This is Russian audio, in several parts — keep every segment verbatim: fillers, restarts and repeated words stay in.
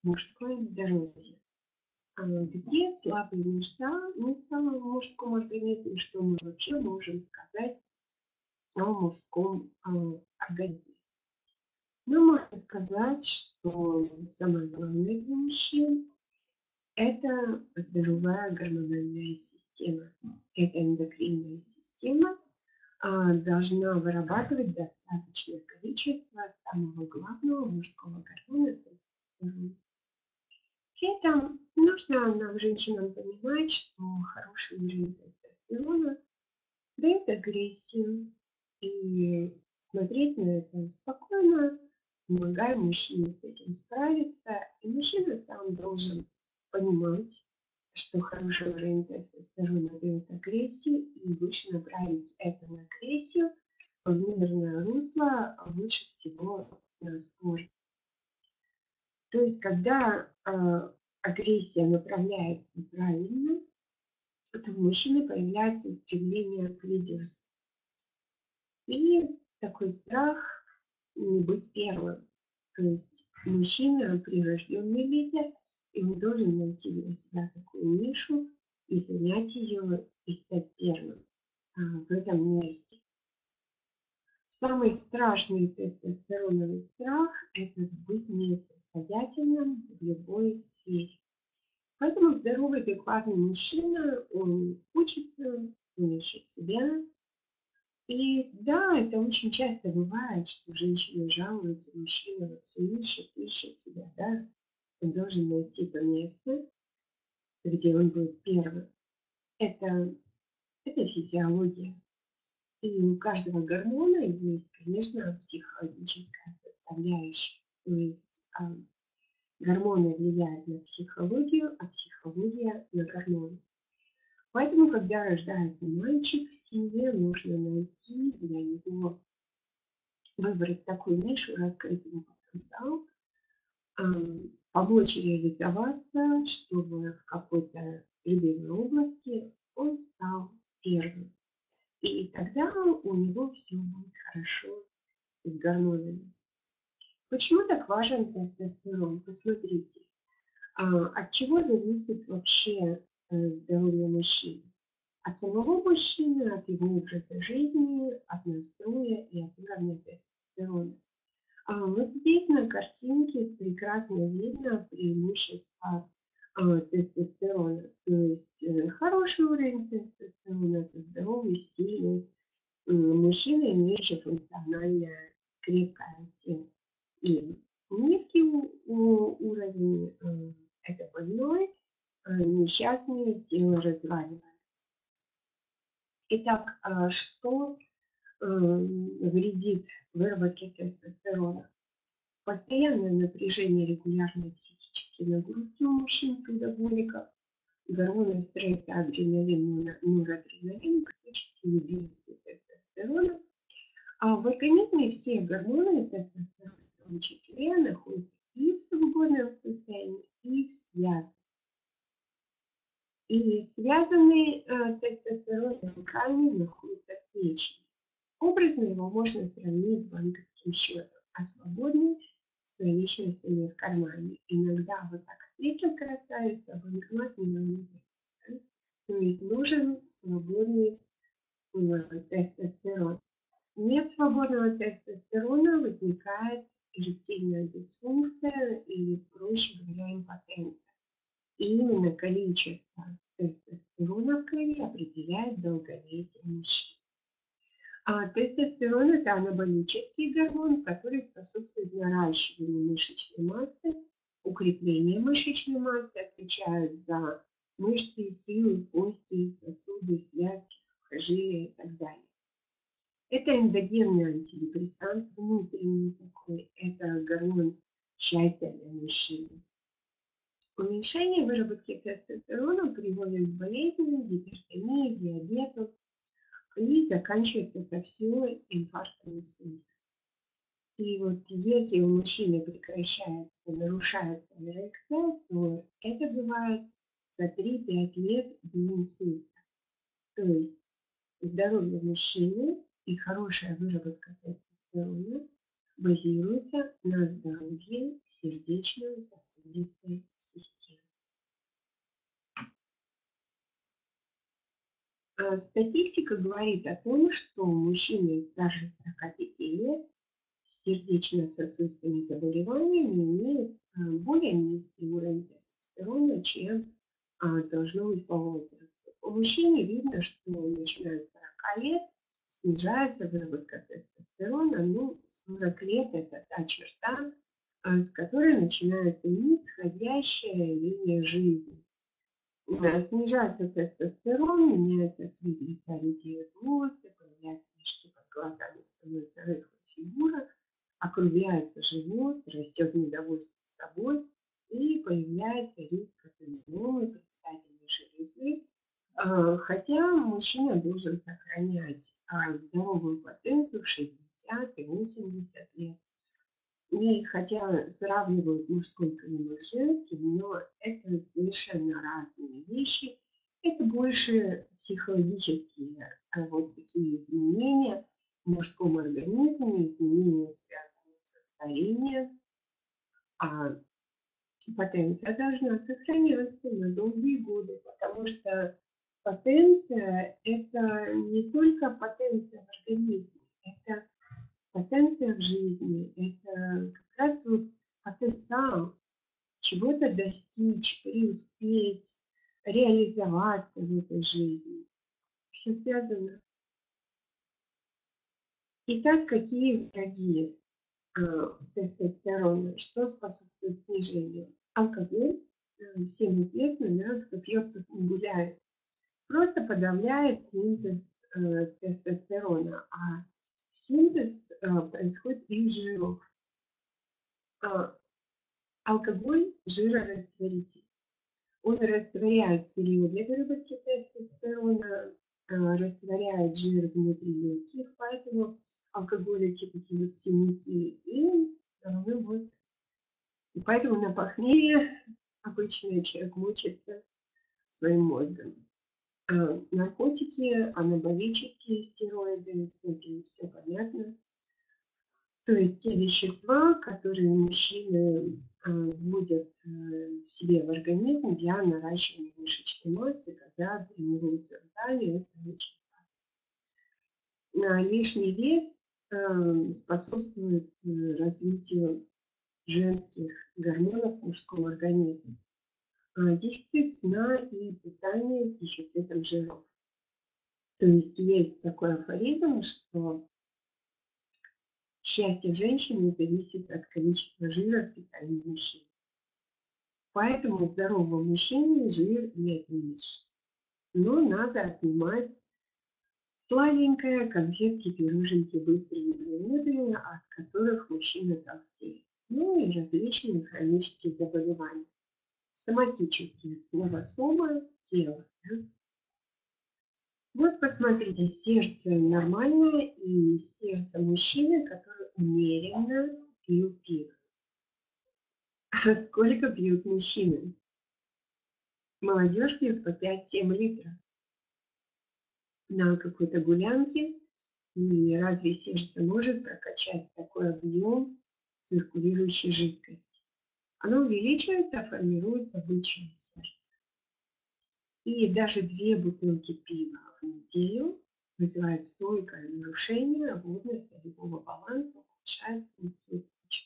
Мужское здоровье. А, Где слабые места, места в мужском организме, что мы вообще можем сказать о мужском а, организме? Ну, можно сказать, что самое главное для мужчин– это здоровая гормональная система. Эта эндокринная система а, должна вырабатывать достаточное количество самого главного мужского гормона– тестостерона. При этом нужно нам, женщинам, понимать, что хороший уровень тестостерона дает агрессию, и смотреть на это спокойно, помогая мужчине с этим справиться. И мужчина сам должен понимать, что хороший уровень тестостерона дает агрессию, и лучше направить это на агрессию в мирное русло, а лучше всего на спорт. То есть, когда э, агрессия направляется правильно, то у мужчины появляется стремление к лидерству. И такой страх не быть первым. То есть мужчина прирожденный лидер, и он должен найти для себя такую нишу и занять ее и стать первым а, в этом месте. Самый страшный тестостероновый страх– это быть несостоятельным в любой сфере. Поэтому здоровый, адекватный мужчина, он учится, он ищет себя. И да, это очень часто бывает, что женщины жалуются, мужчина вот все ищет, ищет себя, да. Он должен найти то место, где он будет первым. Это, это физиология. И у каждого гормона есть, конечно, психологическая составляющая. То есть а, гормоны влияют на психологию, а психология на гормоны. Поэтому, когда рождается мальчик в семье, нужно найти для него, выбрать такую нишу, раскрыть его потенциал, ам, помочь реализоваться, чтобы в какой-то любимой области он стал первым. И тогда у него все будет хорошо с гормонами. Почему так важен тестостерон? Посмотрите, а, от чего зависит вообще э, здоровье мужчины? От самого мужчины, от его образа жизни, от настроя и от уровня тестостерона. А вот здесь на картинке прекрасно видно преимущество а, тестостерона. То есть э, хороший уровень тестостерона– это здоровый, сильный э, мужчина, имеющий функциональное крепкое тело. И низкий у- у- уровень э, это больной, э, несчастное тело разваливается. Итак, а, что э, вредит выработке тестостерона? Постоянное напряжение, регулярные психические нагрузки у мужчин-трудоголиков, гормоны стресса, адреналин, норадреналин практически не двигаются тестостерона. А в организме все гормоны тестостерона в том числе находятся и в свободном состоянии, и в связке. И связанный э, тестостерон белками находится в печени. Образно его можно сравнить с банковским счетом, а свободный с наличностями в кармане. Иногда вот так встретил красавица, а банкомат не найдет. Да? То есть нужен свободный э, тестостерон. Нет свободного тестостерона, возникает эректильная дисфункция или, проще говоря, импотенция. И именно количество тестостерона в крови определяет долголетие мужчин. А тестостерон– это анаболический гормон, который способствует наращиванию мышечной массы, укреплению мышечной массы, отвечает за мышцы, силы, кости, сосуды, связки, сухожилия и так далее. Это эндогенный антидепрессант, внутренний такой, это гормон счастья для мужчины. Уменьшение выработки тестостерона приводит к болезням, гипертонии, диабету и заканчивается это все инфарктом инсульта. И вот если у мужчины прекращается, нарушается эрекция, то это бывает за три-пять лет до инсульта. То есть здоровье мужчины и хорошая выработка тестостерона базируется на здоровье сердечно-сосудистой системы. Статистика говорит о том, что мужчины старше сорока пяти лет с сердечно-сосудистыми заболеваниями имеют более низкий уровень тестостерона, чем должно быть по возрасту. У мужчин видно, что начиная с сорока лет снижается выработка тестостерона, ну, сорок лет – это та черта, с которой начинается нисходящая линия жизни. Снижается тестостерон, меняется цвет лица, редеют волосы, появляются мешки под глазами, становится рыхлая фигура, округляется живот, растет недовольство собой и появляется риск катаномы предстательной железы. Хотя мужчина должен сохранять здоровую потенцию в шестьдесят и восемьдесят лет. И хотя сравнивают мужской КМ с женским, но это совершенно разные вещи. Это больше психологические вот такие изменения в мужском организме, изменения, связанные со старением. А потенция должна сохраняться на долгие годы, потому что потенция – это не только потенция в организме, это потенция в жизни, это как раз вот потенциал чего-то достичь, преуспеть, реализоваться в этой жизни. Все связано. Итак, какие враги э, тестостерона? Что способствует снижению? Алкоголь, э, всем известно, да, кто пьет, тот не гуляет, просто подавляет синтез э, тестостерона, а синтез э, происходит из жиров. А, алкоголь – жирорастворитель. Он растворяет сырье для выработки тестостерона, а, растворяет жир внутри легких, поэтому алкоголики такие вот синяки, и головной мозг. И поэтому на похмелье обычно человек мучается своим мозгом. А, наркотики, анаболические стероиды, с этим все понятно. То есть те вещества, которые мужчины э, вводят э, себе в организм для наращивания мышечной массы, когда тренируются в зале, это очень важно. Лишний вес э, способствует э, развитию женских гормонов в мужском организме. А дефицит сна и питания с дефицитом жиров. То есть есть такой афоризм, что счастье женщины зависит от количества жира в питании мужчины. Поэтому здоровому мужчине жир не отнимешь. Но надо отнимать сладенькое, конфетки, пироженки, быстрые углеводы, от которых мужчина толстеет. Ну и различные хронические заболевания. Соматические от слова сома – тело. Да? Вот посмотрите, сердце нормальное и сердце мужчины, который умеренно пил пиво. А сколько пьют мужчины? Молодежь пьет по пять-семь литров на какой-то гулянке. И разве сердце может прокачать такой объем циркулирующей жидкости? Оно увеличивается, формируется обычное сердце. И даже две бутылки пива в неделю вызывают стойкое нарушение водно-солевого баланса, ухудшает функцию почек.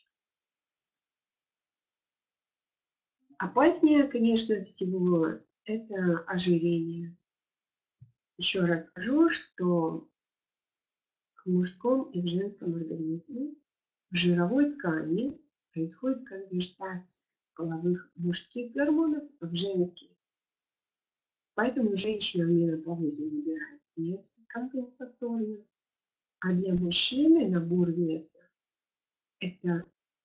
Опаснее, конечно, всего это ожирение. Еще раз скажу, что в мужском и в женском организме в жировой ткани происходит конвертация половых мужских гормонов в женские. Поэтому женщина в менопаузе набирает вес компенсаторно, а для мужчины набор веса – это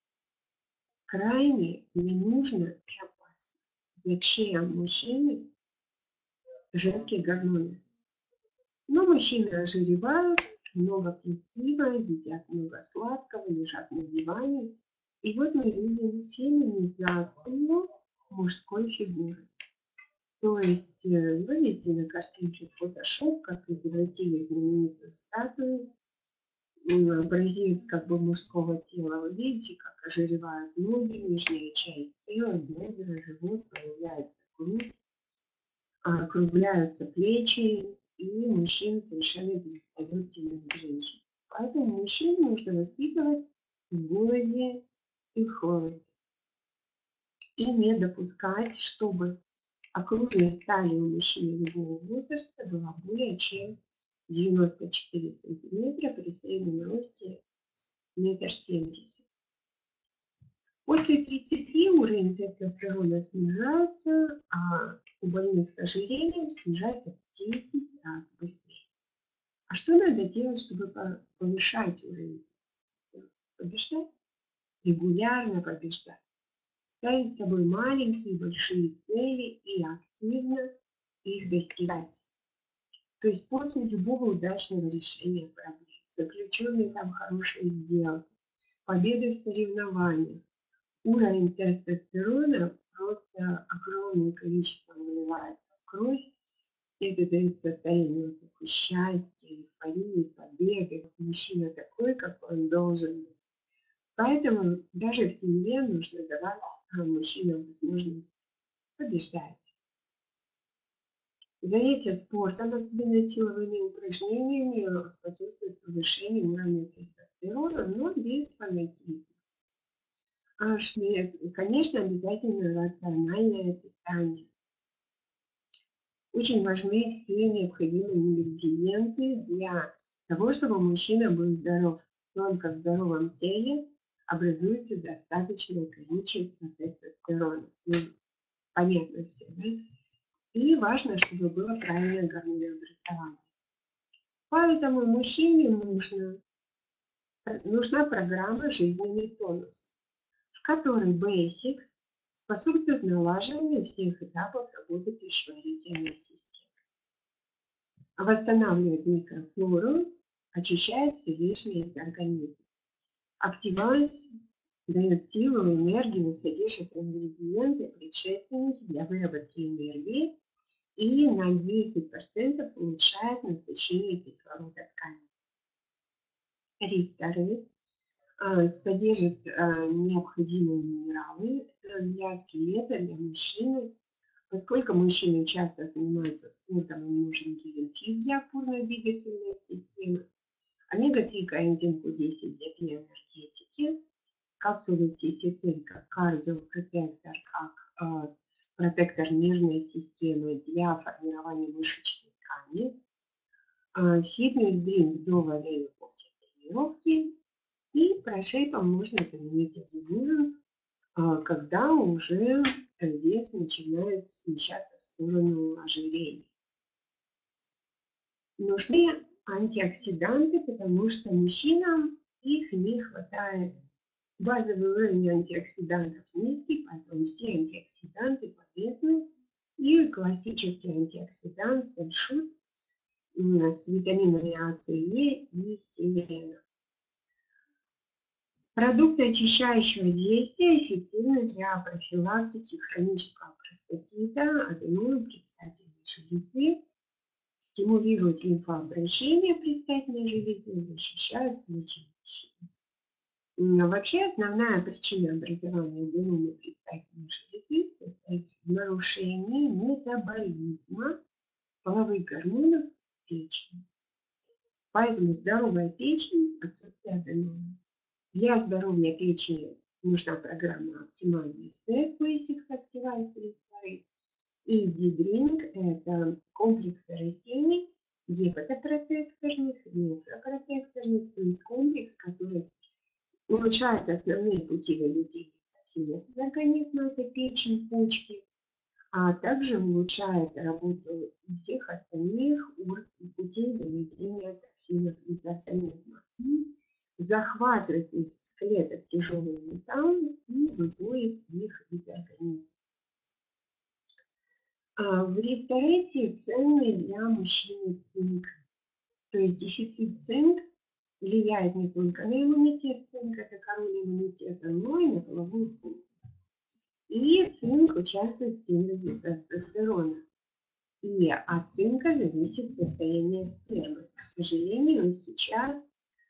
крайне ненужно и опасно. Зачем мужчине женские гормоны? Но мужчины ожиревают, много пьют пива, едят много сладкого, лежат на диване. И вот мы видим феминизацию мужской фигуры. То есть вы видите на картинке Photoshop, как изобразили знаменитую статую образец как бы мужского тела. Вы видите, как ожиревают ноги, нижняя часть тела, бедра, живот, появляется грудь, округляются плечи, и мужчина совершенно перестает тянуть женщин. Поэтому мужчин нужно воспитывать в голоде и в холоде. И не допускать, чтобы окружность талии у мужчины любого возраста была более чем девяносто четыре сантиметра при среднем росте метр семьдесят. После тридцати уровень тестостерона снижается, а у больных с ожирением снижается в десять раз быстрее. А что надо делать, чтобы повышать уровень? Побеждать? Регулярно побеждать. Ставить собой маленькие и большие цели и активно их достигать. То есть после любого удачного решения проблем, заключенной там хорошей сделки, победы в соревнованиях, уровень тестостерона просто огромным количеством выливается в кровь. Это дает состояние вот такого счастья, эйфории, победы. Мужчина такой, какой он должен быть. Поэтому даже в семье нужно давать мужчинам возможность побеждать. Занятия спортом, особенно силовыми упражнениями, способствуют повышению уровня тестостерона, но без фанатизма. Конечно, обязательно рациональное питание. Очень важны все необходимые ингредиенты для того, чтобы мужчина был здоров. Только в здоровом теле образуется достаточное количество тестостерона. Ну, понятно все, да? И важно, чтобы было правильное гормонообразование. Поэтому мужчине нужно, нужна программа «Жизненный тонус», в которой Basics способствует налаживанию всех этапов работы пищеварительной системы. Восстанавливает микрофлору, очищает все лишнее из организма. Активанс дает силу и энергию, содержит ингредиенты, предшественники для выработки энергии и на десять процентов улучшает насыщение кислорода тканей. Ристоры содержит необходимые минералы для скелета, для мужчины. Поскольку мужчины часто занимаются спортом, им нужен гель-фит для опорно-двигательной системы, омега три коэнзим ку десять для биоэнергетики, капсулы сисицин как кардиопротектор, как э, протектор нервной системы для формирования мышечной ткани, э, фитнес-дринк до варенья после тренировки, и прошейпом можно заменить один ужин, э, когда уже вес начинает смещаться в сторону ожирения. Нужны антиоксиданты, потому что мужчинам их не хватает. Базовый уровень антиоксидантов низкий, поэтому все антиоксиданты полезны. И классический антиоксидант сальшут с витаминами А, С, Е и селена. Продукты очищающего действия эффективны для профилактики хронического простатита, аденома предстательной железы, стимулируют лимфообращение предстательной железы, защищают печень. Вообще основная причина образования аденомы предстательной железы состоит в нарушении метаболизма половых гормонов в печени. Поэтому здоровая печень – отсутствие аденомы. Для здоровья печени нужна программа оптимальный степ, Basics Activate Restoration. И D-Drink – это комплекс растений, гепатопротекторных, нефропротекторных, то есть комплекс, который улучшает основные пути выведения токсинов из организма, это печень, почки, а также улучшает работу всех остальных путей выведения токсинов из организма. И захватывает из клеток тяжелые металлы и выводит их из организма. В ресторете ценный для мужчины цинк. То есть дефицит цинка влияет не только на иммунитет, цинк это король иммунитета, но и на половую функцию. И цинк участвует в синтезе тестостерона. И от цинка зависит состояние спермы. К сожалению, сейчас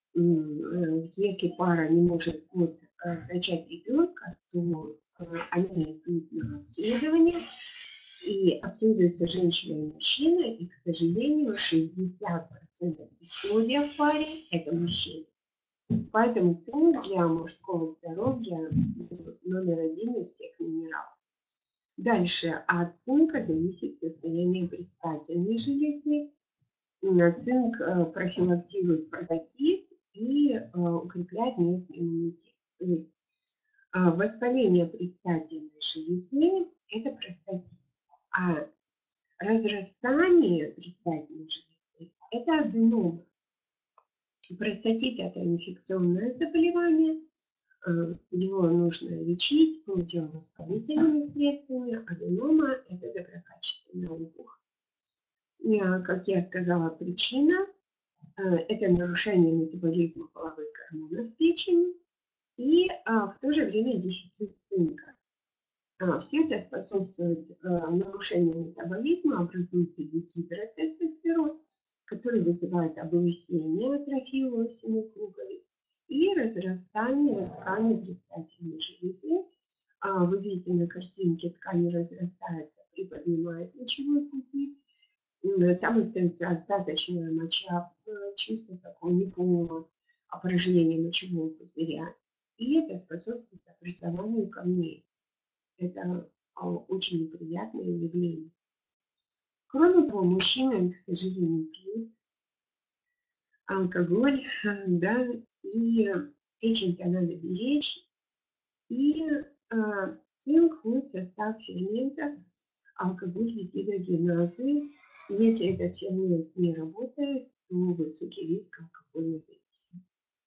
Если пара не может год зачать ребенка, то они идут на обследование, и обследуются женщина и мужчина, и, к сожалению, шестьдесят процентов бесплодия в паре – это мужчины. Поэтому цинк для мужского здоровья номер один из всех минералов. Дальше от цинка зависит состояние предстательной железы. Цинк профилактирует простатит и укрепляет местный иммунитет. То есть воспаление предстательной железы – это простатит, а разрастание предстательной железы – это аденома. Простатит – это инфекционное заболевание, его нужно лечить противовоспалительными средствами, аденома – это доброкачественная опухоль. Как я сказала, причина – это нарушение метаболизма половых гормонов в печени и в то же время дефицит цинка. Все это способствует нарушению метаболизма, образуется дегидротестостерон, который вызывает облысение, атрофию волосяных луковиц и разрастание ткани предстательной железы. Вы видите на картинке, ткань разрастается, приподнимает мочевой пузырь. Там остается остаточная моча, чувство такого неполного опорожнения мочевого пузыря. И это способствует образованию камней. Это очень неприятное явление. Кроме того, мужчины, к сожалению, пьют алкоголь, да, и печень-то надо беречь. И э, цинк входит в состав фермента алкоголь-гидрогеназы. Если этот фермент не работает, то высокий риск алкогольной зависимости.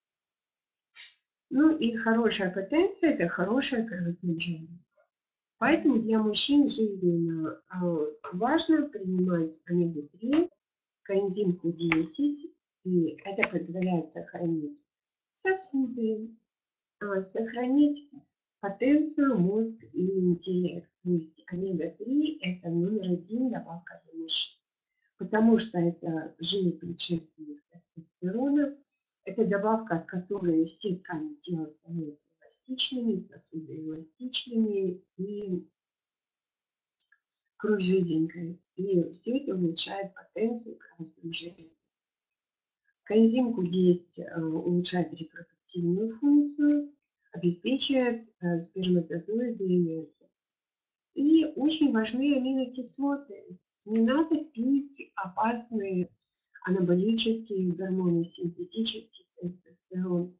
Ну и хорошая потенция – это хорошее кровоснабжение. Поэтому для мужчин жизненно важно принимать омегу три, коэнзим ку десять, и это позволяет сохранить сосуды, сохранить потенцию, мозг и интеллект. То есть омега три – это номер один добавка для мужчин, потому что это жир предшественник тестостерона, это добавка, от которой все ткани тела становятся эластичными, сосуды эластичными и кровь жиденькая. И все это улучшает потенцию кровоснабжения. Коэнзим ку десять улучшает репродуктивную функцию, обеспечивает сперматозоиды энергию. И очень важны аминокислоты. Не надо пить опасные анаболические гормоны, синтетический тестостерон.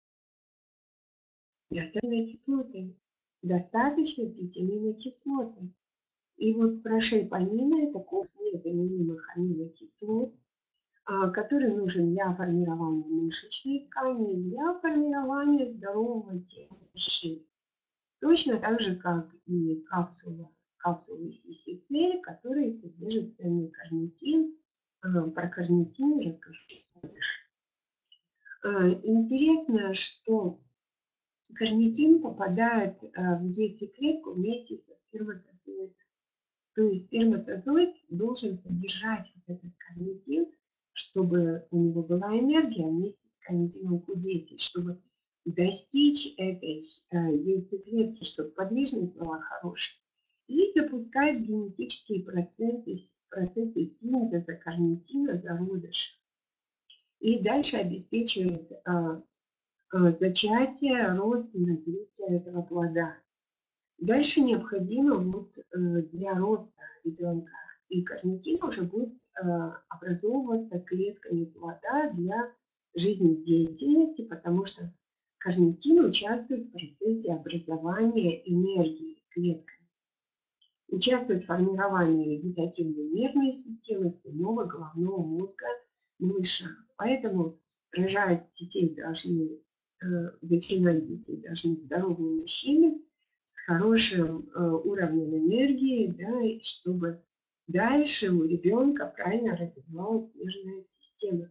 Достаточно кислоты. Достаточно пить аминокислоты. И вот прошейпанин – это комплекс незаменимых аминокислот, который нужен для формирования мышечной ткани, для формирования здорового тела мужчин. Точно так же, как и капсула, капсулы си си цэ, которые содержат ценный карнитин. Про карнитин расскажу дальше. Интересно, что карнитин попадает в яйцеклетку вместе со сперматозоидом. То есть сперматозоид должен содержать вот этот карнитин, чтобы у него была энергия вместе с коэнзимом ку десять, чтобы достичь этой яйцеклетки, чтобы подвижность была хорошая. И запускает генетические процессы, процессы синтеза карнитина зародыша. И дальше обеспечивает а, а, зачатие, рост и развитие этого плода. Дальше необходимо вот, для роста ребенка и карнитин уже будет образовываться клетками плода для жизнедеятельности, потому что карнитин участвует в процессе образования энергии клетками. Участвует в формировании вегетативной нервной системы, спинного, головного мозга малыша. Поэтому рожать детей должны, зачинать детей должны здоровые мужчины, с хорошим э, уровнем энергии, да, и чтобы дальше у ребенка правильно развивалась нервная система.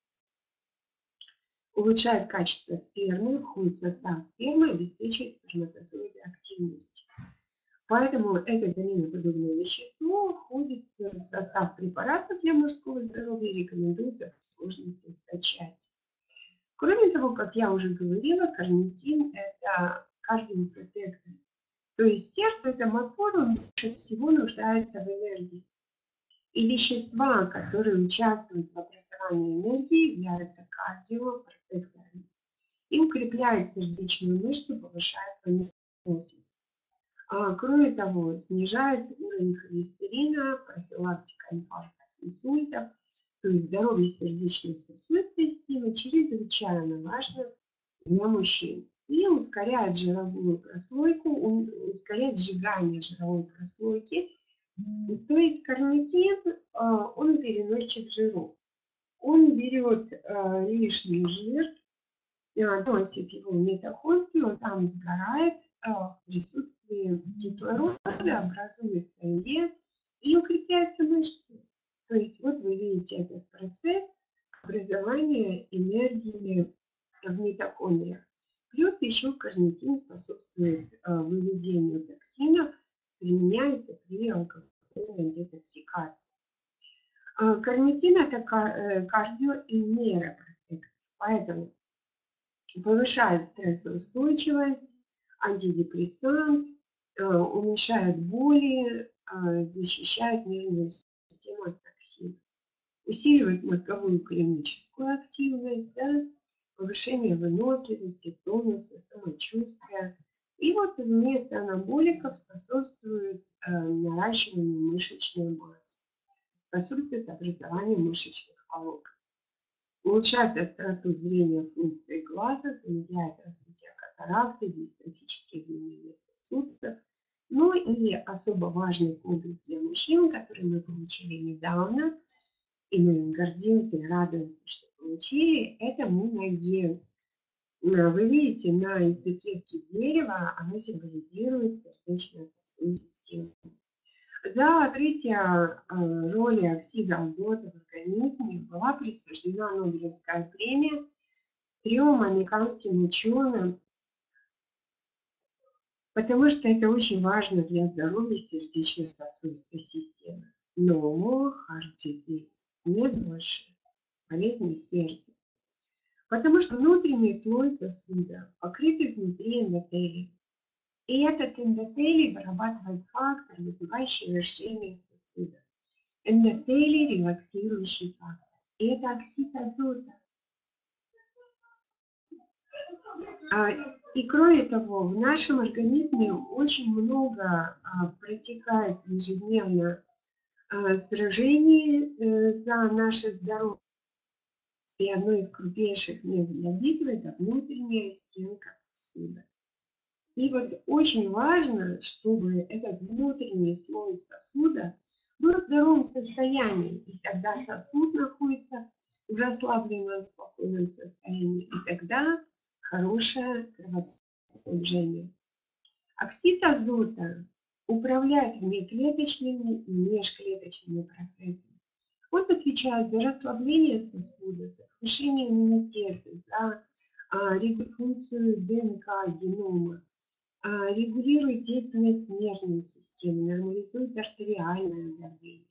Улучшает качество спермы, входит в состав спермы, обеспечивает сперматозоиды активность. Поэтому это аминоподобное вещество входит в состав препаратов для мужского здоровья и рекомендуется в сложности зачатия. Кроме того, как я уже говорила, карнитин – это кардиопротектор. То есть сердце – это мотор, он больше всего нуждается в энергии. И вещества, которые участвуют в образовании энергии, являются кардиопротекторами и укрепляют сердечную мышцу, повышает выносливость. А, кроме того, снижает уровень холестерина, профилактика инфарктов, инсультов, то есть здоровье сердечно-сосудистой системы чрезвычайно важно для мужчин. И ускоряет жировую прослойку, ускоряет сжигание жировой прослойки. То есть карнитин, он переносчик жиров. Он берет лишний жир, носит его в митохондрию, он там сгорает, в присутствии кислорода образуется энергия и укрепляются мышцы. То есть вот вы видите этот процесс образования энергии в митохондриях. Плюс еще карнитин способствует выведению токсинов, применяется при алкогольной детоксикации. Карнитин – это кардио и нейропротектор, поэтому повышает стрессоустойчивость, антидепрессант, уменьшает боли, защищает нервную систему от токсинов, усиливает мозговую клиническую активность, да, повышение выносливости, тонуса, самочувствия. И вот вместо анаболиков способствует наращиванию мышечной массы, способствует образованию мышечных волокон. Улучшает остроту зрения, функции глаза, замедляет развитие катаракты, дистрофические изменения сосудов. Ну и особо важный комплекс для мужчин, который мы получили недавно, и мы гордимся и радуемся, что получили, это муноген. Вы видите, на этикетке дерева оно символизирует сердечно-сосудистую систему. За открытие роли оксида азота в организме была присуждена Нобелевская премия трем американским ученым, потому что это очень важно для здоровья сердечно-сосудистой системы. Но heart disease нет больше болезни сердца, потому что внутренний слой сосуда покрыт изнутри эндотелием. И этот эндотелий вырабатывает фактор, вызывающий расширение сосуда. Эндотелий – релаксирующий фактор. И это оксид азота. А, и кроме того, в нашем организме очень много а, протекает ежедневно а, сражений а, за наше здоровье. И одно из крупнейших мест для битвы – это внутренняя стенка сосуда. И вот очень важно, чтобы этот внутренний слой сосуда был в здоровом состоянии, и тогда сосуд находится в расслабленном, спокойном состоянии, и тогда хорошее кровоснабжение. Оксид азота управляет внеклеточными и межклеточными процессами. Он отвечает за расслабление сосуда, за повышение иммунитета, за а, функцию ДНК генома, регулирует деятельность нервной системы, нормализует артериальное давление.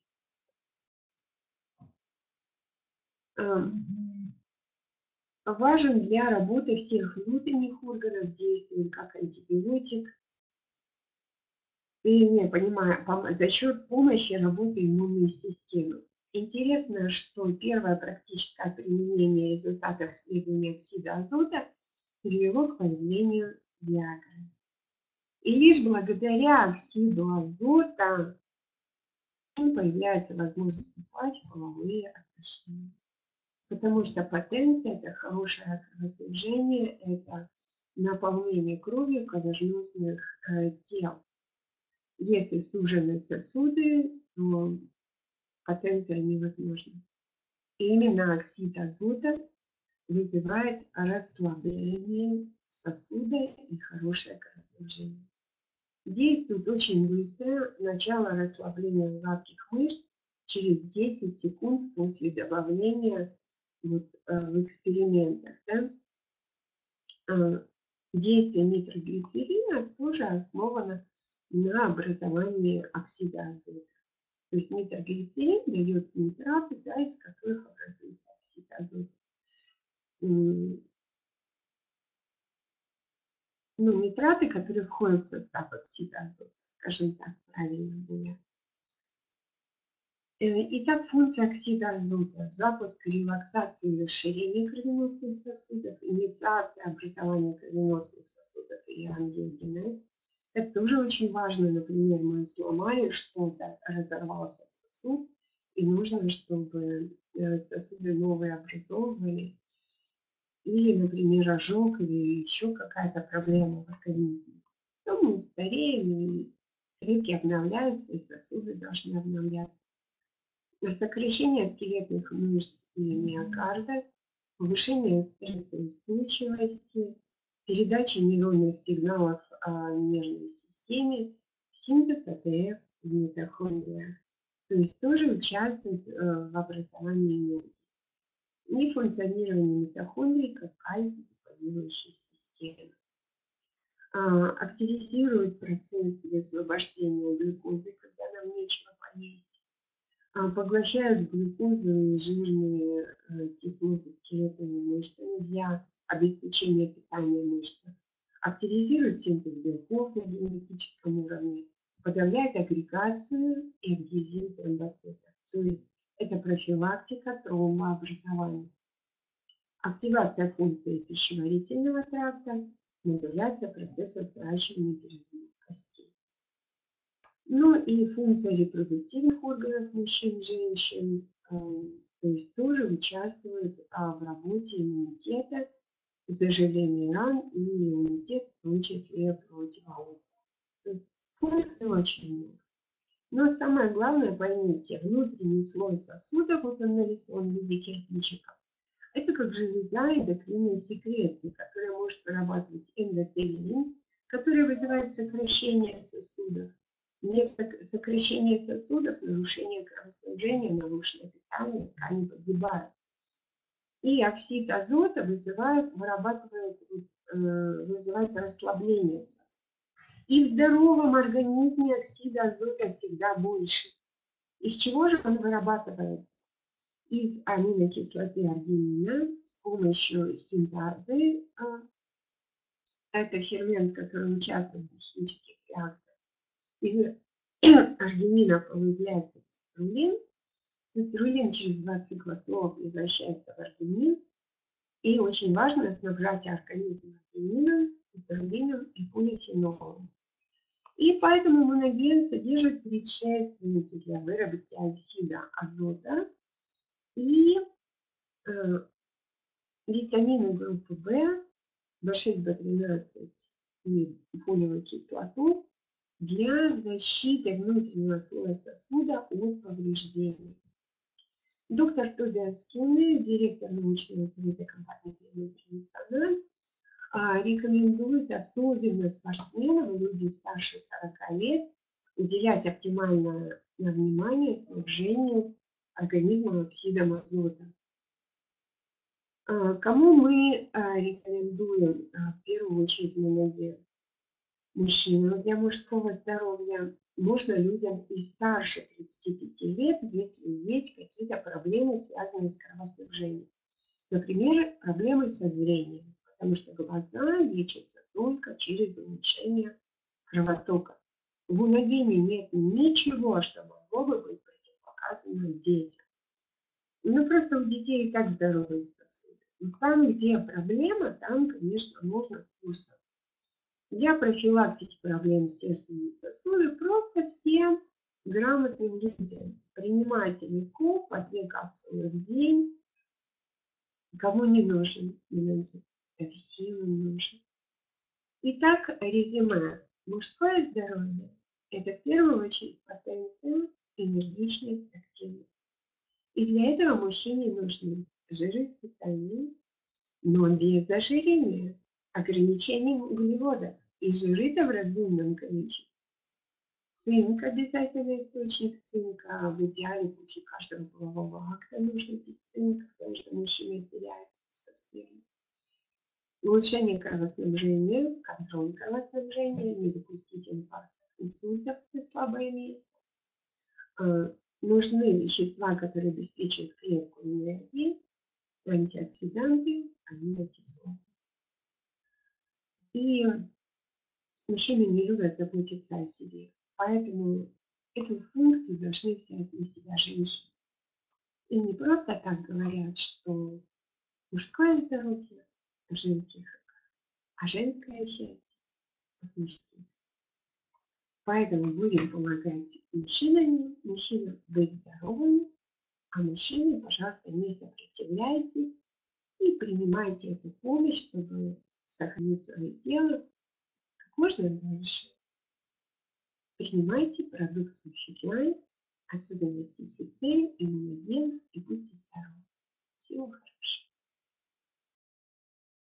Важен для работы всех внутренних органов, действует как антибиотик. И не понимаю, за счет помощи работы иммунной системы. Интересно, что первое практическое применение результатов исследования оксида азота привело к появлению Виагры. И лишь благодаря оксиду азота появляется возможность вступать в половые отношения. Потому что потенция – это хорошее кровоснабжение, это наполнение кровью кровеносных э, тел. Если сужены сосуды, то потенция невозможна. И именно оксид азота вызывает расслабление сосуда и хорошее кровоснабжение. Действует очень быстро. Начало расслабления гладких мышц через десять секунд после добавления вот, в экспериментах. Да? Действие нитроглицерина тоже основано на образовании оксида азота. То есть нитроглицерин дает нитраты, да, из которых образуется оксид азота. Нитраты, которые входят в состав оксида азота, скажем так, правильно будет. Итак, функция оксида азота: запуск, релаксации и расширение кровеносных сосудов, инициация образования кровеносных сосудов и ангиогенез. Это тоже очень важно. Например, мы сломали что-то, разорвался сосуд, и нужно, чтобы сосуды новые образовывались. Или, например, ожог или еще какая-то проблема в организме. То мы стареем, и клетки обновляются, и сосуды должны обновляться. Сокращение скелетных мышц и миокарда, повышение стрессоустойчивости, передача нейронных сигналов о нервной системе, синтез а тэ эф в митохондриях. То есть тоже участвует в образовании энергии. И функционирование митохондрий как кальций-депонирующей системы. Активизирует процесс высвобождения глюкозы, когда нам нечего поесть. Поглощают глюкозу и жирные кислоты скелетными мышцами для обеспечения питания мышц. Активизирует синтез белков на генетическом уровне, подавляет агрегацию и адгезию тромбоцитов. То есть это профилактика тромбообразования. Активация функции пищеварительного тракта, модуляция процесса сращивания береговых костей. Ну и функция репродуктивных органов мужчин и женщин, то есть тоже участвует в работе иммунитета, заживлении ран и иммунитет, в том числе противоопухолевый. То есть функций очень много. Но самое главное, поймите, внутренний слой сосуда, вот он нарисован в виде кирпичиков, это как железа эндокринной секреции, которая может вырабатывать эндотелин, который вызывает сокращение сосудов. Нет сокращения сосудов, нарушение кровоснабжения, нарушенное питание, ткани погибают. И оксид азота вызывает, вырабатывает, вызывает расслабление сосудов. И в здоровом организме оксида азота всегда больше. Из чего же он вырабатывается? Из аминокислоты аргинина с помощью синтазы. Это фермент, который участвует в химических реакциях. Из аргинина появляется цитрулин. Цитрулин через два цикла снова превращается в аргинин. И очень важно снабжать организм аргинином, цитрулином и полифенолом. И поэтому иммуноген содержит предшественники для выработки оксида азота и э, витамины группы В, В шесть, В тринадцать и фолиевую кислоту для защиты внутреннего слоя сосуда от повреждений. Доктор Тобиас Килнер, директор научного совета компании «Внутренний канал», рекомендует особенно спортсменам, люди старше сорока лет, уделять оптимальное внимание снабжению организма оксидом азота. Кому мы рекомендуем в первую очередь иммуноген? Мужчинам для мужского здоровья, можно людям и старше тридцати пяти лет, если есть какие-то проблемы, связанные с кровоснабжением. Например, проблемы со зрением, потому что глаза лечатся только через улучшение кровотока. В иммуногене нет ничего, что могло бы быть противопоказано детям. Ну, просто у детей и так здоровые сосуды. Но там, где проблема, там, конечно, можно курсом. Для профилактики проблем с сердцем и сосудами просто всем грамотным людям принимайте легко по две капсулы в день. Кому не нужен иммунитет, всем нужен. Итак, резюме. Мужское здоровье – это в первую очередь потенция, энергичность, активность. И для этого мужчине нужны жиры в питании, но без ожирения, ограничением углеводов. И жиры-то в разумном количестве. Цинк – обязательный источник цинка. В идеале после каждого полового акта нужно пить цинк, потому что мужчина теряет со спермой. Улучшение кровоснабжения, контроль кровоснабжения, не допустить инфарктов, инсультов при слабое место. Нужны вещества, которые обеспечивают клетку энергией, антиоксиданты, аминокислоты. И Мужчины не любят заботиться о себе, поэтому эту функцию должны взять на себя женщины. И не просто так говорят, что мужское здоровье в женских руках, а женское счастье в мужских. Поэтому будем помогать мужчинам, мужчинам быть здоровыми, а мужчины, пожалуйста, не сопротивляйтесь и принимайте эту помощь, чтобы сохранить свое тело как можно дольше. Принимайте продукцию Фитлайн, особенно си си си, иммуноген, и будьте здоровы. Всего хорошего.